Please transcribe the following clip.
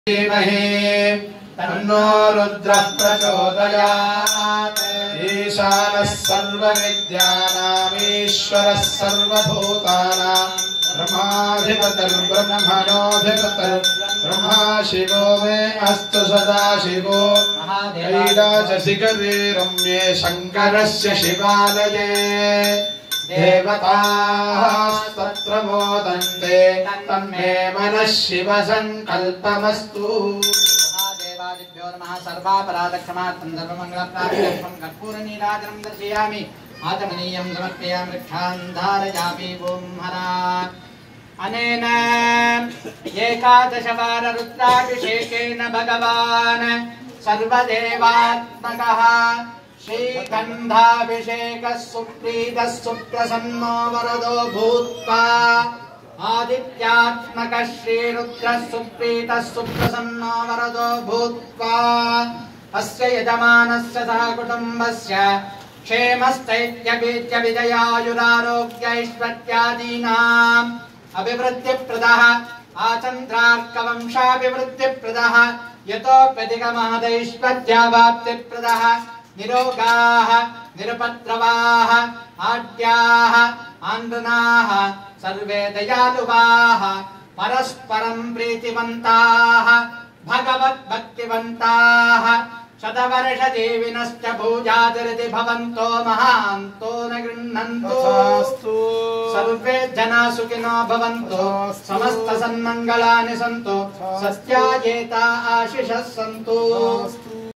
धीमहि तन्नो रुद्रः प्रचोदयात्। ईशानः सर्वविद्यानामीश्वरः सर्वभूतानां ब्रह्माधिपतिर्ब्रह्मणोऽधिपतिर्ब्रह्मा शिवो मे अस्तु सदा शिवो कैलासशिखरे रम्ये शङ्करस्य शिवालये देवतास्तत्र मोदन्ते तन्मे मनः शिवसङ्कल्पमस्तु। महादेवादिभ्यो नमः। सर्वापराधक्षमार्थं सर्वमङ्गलप्राप्त्यर्थं कर्पूरनीराजनं दर्शयामि। आचमनीयं समर्पयामि वृक्षान् धारयामि। ॐ हरा अनेन एकादशवार रुद्राभिषेकेन भगवान् सर्वदेवात्मकः श्रीगन्धाभिषेकः सुप्रीतः सुप्रसन्नो वरदो भूत्वा आदित्यात्मकः श्रीरुद्रः सुप्रीतः सुप्रसन्नो वरदो भूत्वा अस्य यजमानस्य सह कुटुम्बस्य क्षेमस्थैर्यविजयायुरारोग्यैश्वर्यादीनाम् अभिवृद्धिप्रदः आचन्द्रार्कवंशाभिवृद्धिप्रदः यतोऽप्यधिकमहदैश्वर्यावाप्तिप्रदः निरोगाः निरुपद्रवाः आड्याः आन्द्रनाः सर्वे दयालुवाः परस्परं प्रीतिवन्ताः भगवद्भक्तिवन्ताः शतवर्षजीविनश्च भूजातिरिति भवन्तो महान्तो न गृह्णन्तु। सर्वे जना सुखिनो भवन्तु समस्त सन्मङ्गलानि सन्तु सस्यायेता आशिषः सन्तु।